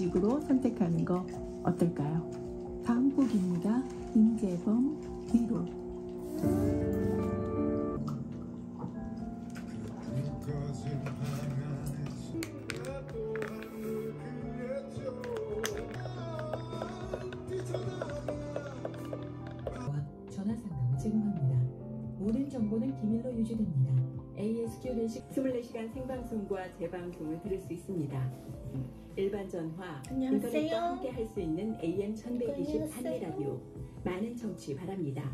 뮤직으로 선택하는 거 어떨까요? 다음 곡입니다. 임재범 위로. 전화 상담을 제공합니다. 모든 정보는 기밀로 유지됩니다. ASQ 레식 24시간 생방송과 재방송을 들을 수 있습니다. 일반 전화, 인터넷과 함께 할 수 있는 AM 1120 한리 라디오. 많은 청취 바랍니다.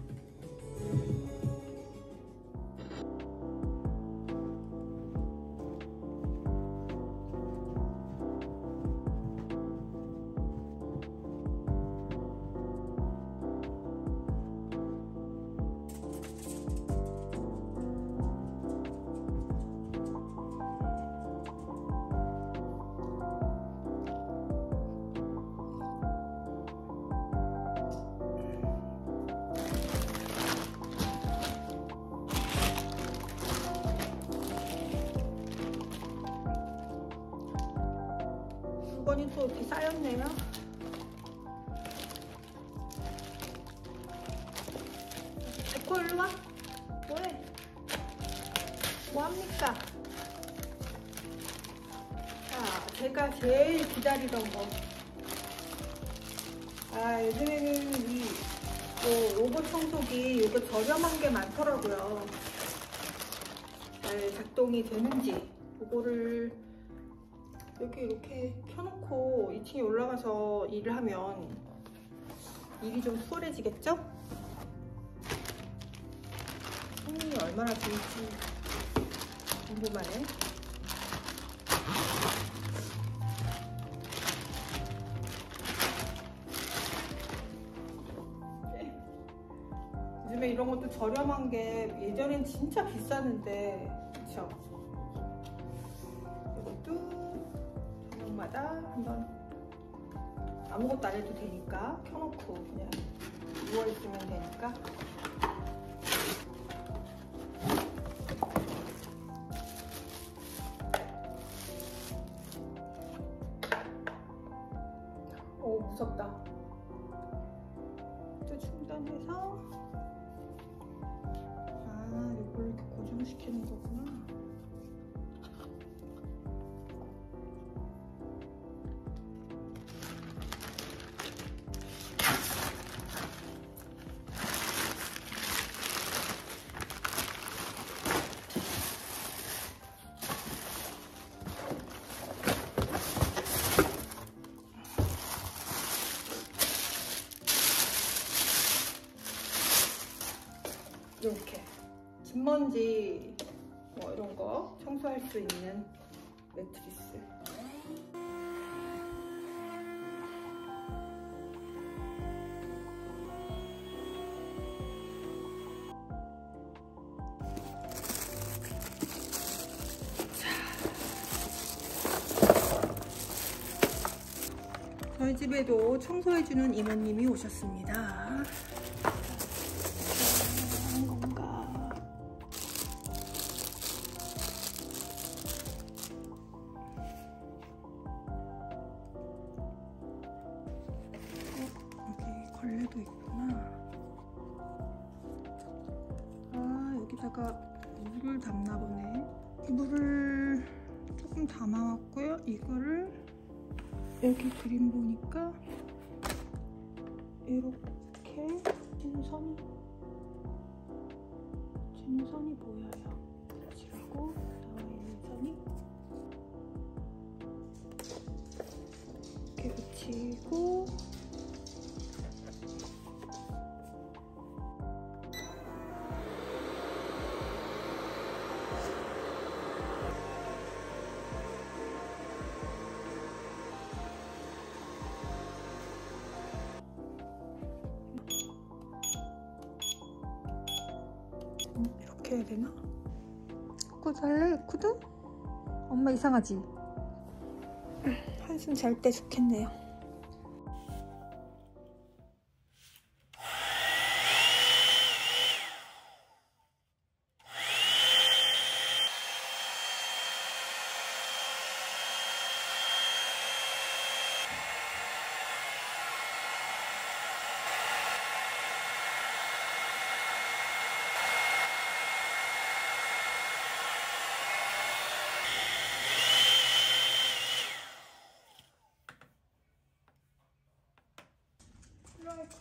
물건이 또 이렇게 쌓였네요. 에코 일로 와. 뭐해? 뭐합니까? 자, 제가 제일 기다리던 거. 요즘에는 이 로봇 청소기 이거 저렴한 게 많더라고요. 잘 작동이 되는지 이거를 여기 이렇게 켜놓고 2층에 올라가서 일을 하면 일이 좀 수월해지겠죠? 성능이 얼마나 좋을지 궁금하네. 요즘에 이런 것도 저렴한 게 예전엔 진짜 비쌌는데, 그쵸? 이것도 마다 한번 아무것도 안 해도 되니까 켜놓고 그냥 누워있으면 되니까. 오, 무섭다. 또 충전해서 이걸 이렇게 고정시키는 거구나. 이렇게 진먼지 뭐 이런 거 청소할 수 있는 매트리스. 저희 집에도 청소해주는 이모님이 오셨습니다. 걸레도 있구나. 여기다가 물을 담나 보네. 물을 조금 담아왔고요. 이거를 여기 그림 보니까 이렇게 진선이 보여요. 그리고 나와 있는 선이 이렇게 붙이고, 이렇게 해야 되나? 에쿠드 할래? 에쿠드? 엄마 이상하지? 한숨 잘 때 좋겠네요.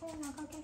나가게.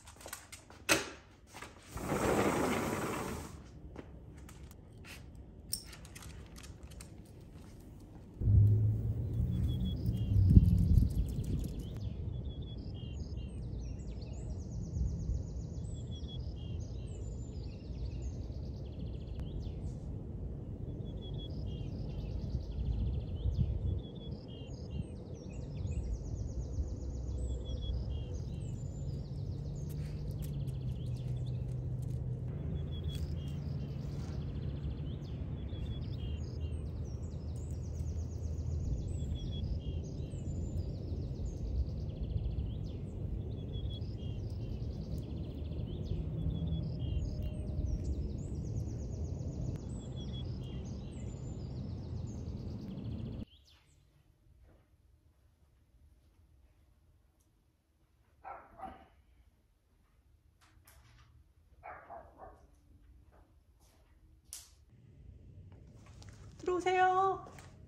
들어오세요.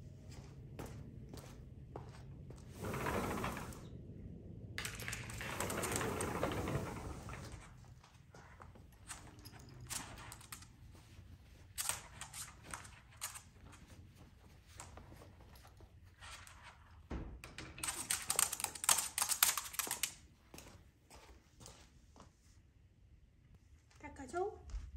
닦아줘.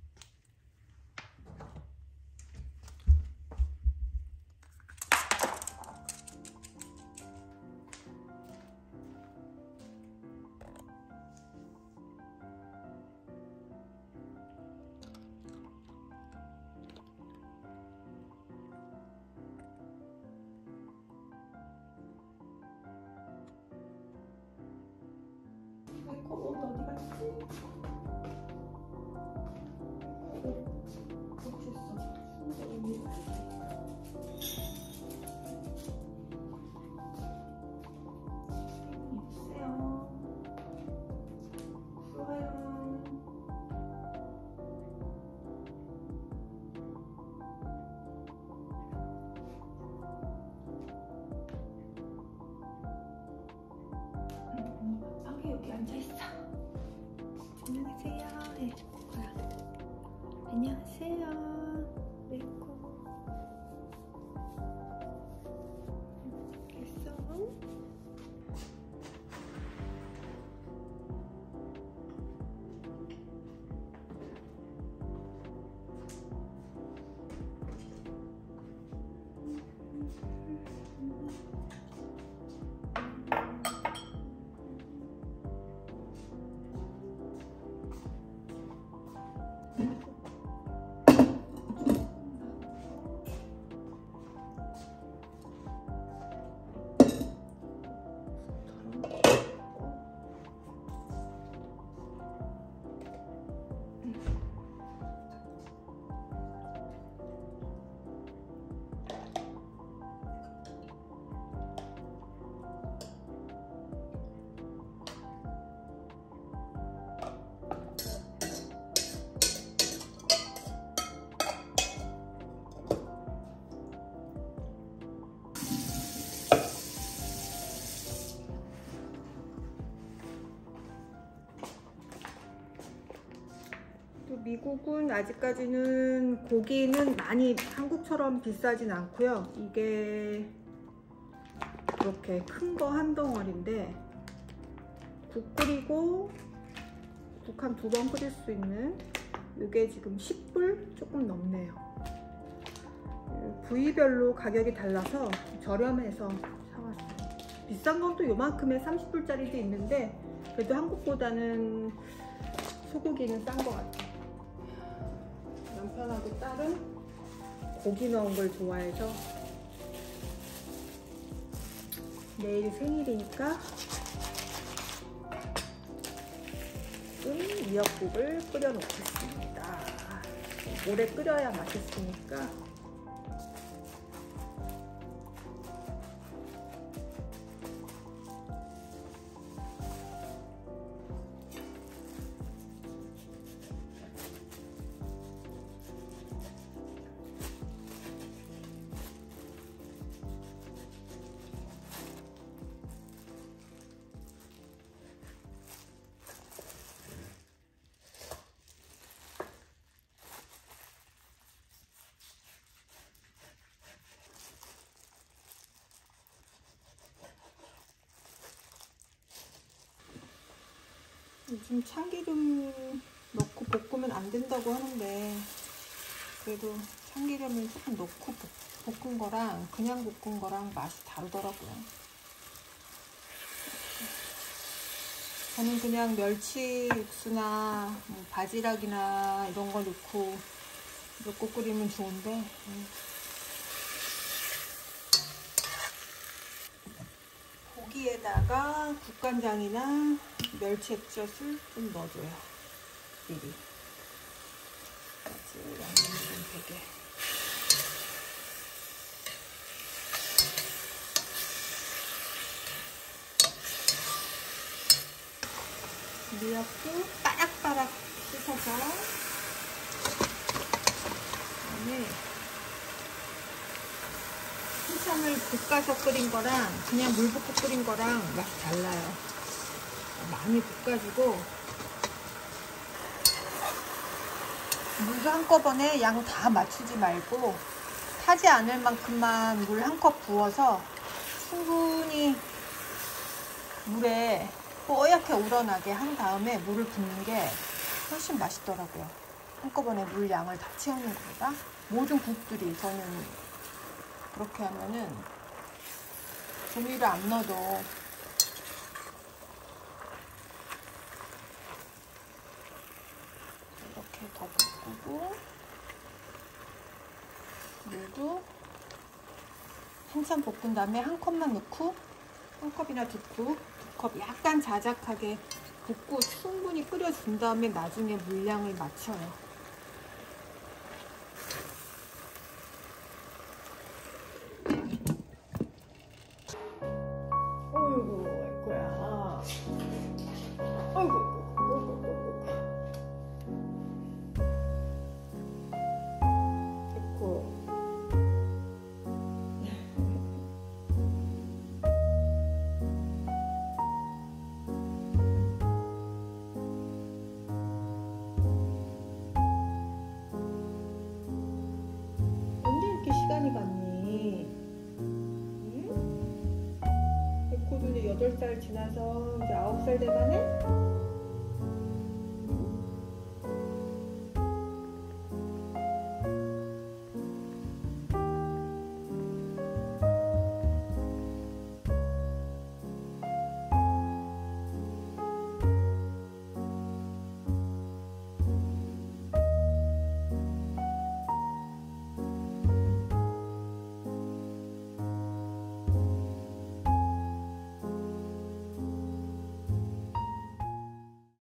아이고, 옷 어디 갔지? 방에 여기 앉아있어. 안녕하세요. 네, 뭐야. 안녕하세요. 네이코. 있어. 미국은 아직까지는 고기는 많이 한국처럼 비싸진 않고요. 이게 이렇게 큰 거 한 덩어리인데 국 끓이고 국 한 2번 끓일 수 있는 이게 지금 10불 조금 넘네요. 부위별로 가격이 달라서 저렴해서 사왔어요. 비싼 건 또 요만큼에 30불짜리도 있는데 그래도 한국보다는 소고기는 싼 것 같아요. 남편하고 딸은 고기 넣은 걸 좋아해서 내일 생일이니까 미역국을 끓여 놓겠습니다. 오래 끓여야 맛있으니까. 요즘 참기름 넣고 볶으면 안 된다고 하는데 그래도 참기름을 조금 넣고 볶은 거랑 그냥 볶은 거랑 맛이 다르더라고요. 저는 그냥 멸치 육수나 뭐 바지락이나 이런 거 넣고 끓이면 좋은데 고기에다가 국간장이나 멸치 액젓을 좀 넣어줘요. 미리 양념 좀 되게. 미역도 빠락빠락 씻어서 그다음에 한참을 볶아서 끓인 거랑 그냥 물 붓고 끓인 거랑 맛이 달라요. 많이 볶아주고 물도 한꺼번에 양 다 맞추지 말고 타지 않을 만큼만 물 한 컵 부어서 충분히 물에 뽀얗게 우러나게 한 다음에 물을 붓는 게 훨씬 맛있더라고요. 한꺼번에 물 양을 다 채우는 것보다. 모든 국들이 저는 그렇게 하면은 조미료 안 넣어도 이렇게 더 볶고 물도 한참 볶은 다음에 한 컵만 넣고 한 컵이나 두 컵 약간 자작하게 볶고 충분히 끓여준 다음에 나중에 물량을 맞춰요. 어이구 아이고야. 어이구. 됐고. 언제 이렇게 시간이 갔니? 응? 에코도 이제 8살 지나서 이제 9살 돼가네?